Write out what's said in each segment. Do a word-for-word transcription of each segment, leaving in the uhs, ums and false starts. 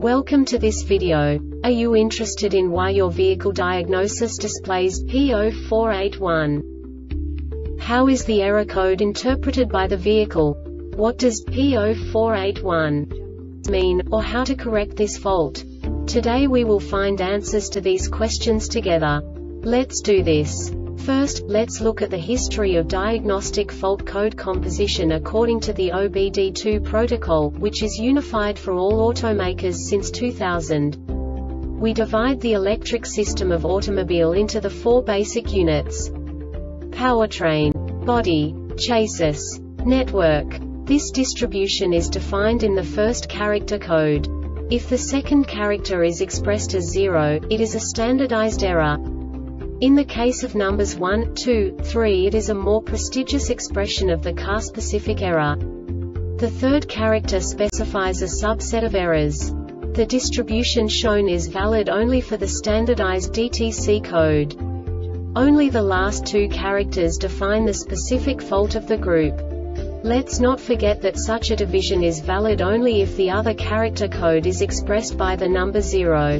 Welcome to this video. Are you interested in why your vehicle diagnosis displays P zero four eight one? How is the error code interpreted by the vehicle? What does P zero four eight one mean, or how to correct this fault? Today we will find answers to these questions together. Let's do this. First, let's look at the history of diagnostic fault code composition according to the O B D two protocol, which is unified for all automakers since two thousand. We divide the electric system of automobile into the four basic units: powertrain, body, chassis, network. This distribution is defined in the first character code. If the second character is expressed as zero, it is a standardized error. In the case of numbers one, two, three, it is a more prestigious expression of the car-specific error. The third character specifies a subset of errors. The distribution shown is valid only for the standardized D T C code. Only the last two characters define the specific fault of the group. Let's not forget that such a division is valid only if the other character code is expressed by the number zero.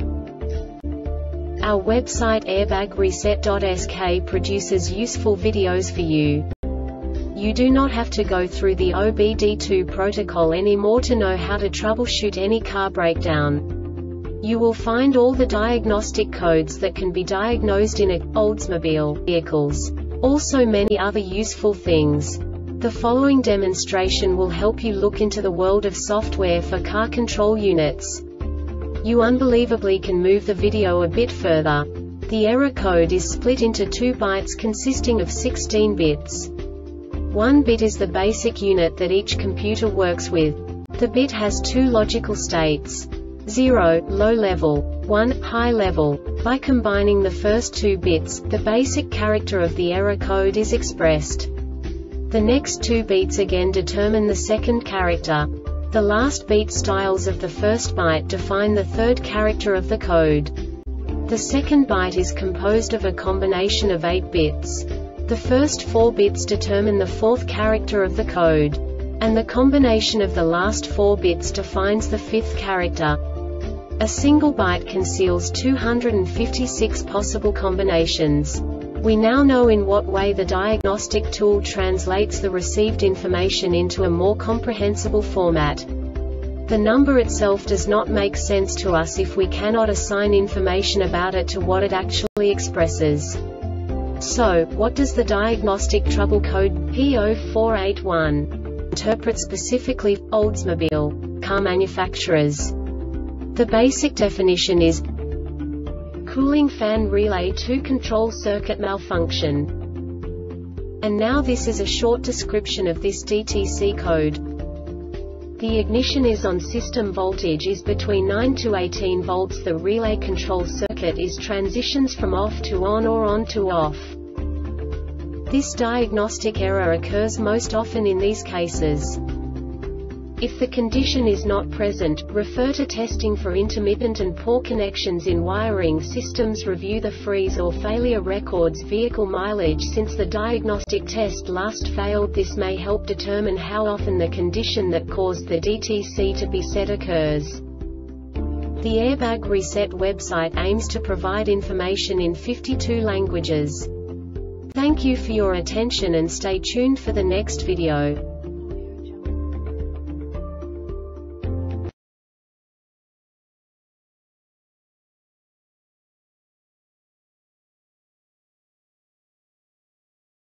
Our website airbag reset dot S K produces useful videos for you. You do not have to go through the O B D two protocol anymore to know how to troubleshoot any car breakdown. You will find all the diagnostic codes that can be diagnosed in a Oldsmobile vehicles. Also many other useful things. The following demonstration will help you look into the world of software for car control units. You unbelievably can move the video a bit further. The error code is split into two bytes consisting of sixteen bits. One bit is the basic unit that each computer works with. The bit has two logical states: zero, low level, one, high level. By combining the first two bits, the basic character of the error code is expressed. The next two bits again determine the second character. The last beat styles of the first byte define the third character of the code. The second byte is composed of a combination of eight bits. The first four bits determine the fourth character of the code. And the combination of the last four bits defines the fifth character. A single byte conceals two hundred fifty-six possible combinations. We now know in what way the diagnostic tool translates the received information into a more comprehensible format. The number itself does not make sense to us if we cannot assign information about it to what it actually expresses. So, what does the diagnostic trouble code P zero four eight one interpret specifically for Oldsmobile car manufacturers? The basic definition is cooling fan relay two control circuit malfunction. And now this is a short description of this D T C code. The ignition is on, system voltage is between nine to eighteen volts. The relay control circuit is transitions from off to on or on to off. This diagnostic error occurs most often in these cases. If the condition is not present, refer to testing for intermittent and poor connections in wiring systems. Review the freeze or failure records, vehicle mileage since the diagnostic test last failed. This may help determine how often the condition that caused the D T C to be set occurs. The Airbag Reset website aims to provide information in fifty-two languages. Thank you for your attention and stay tuned for the next video.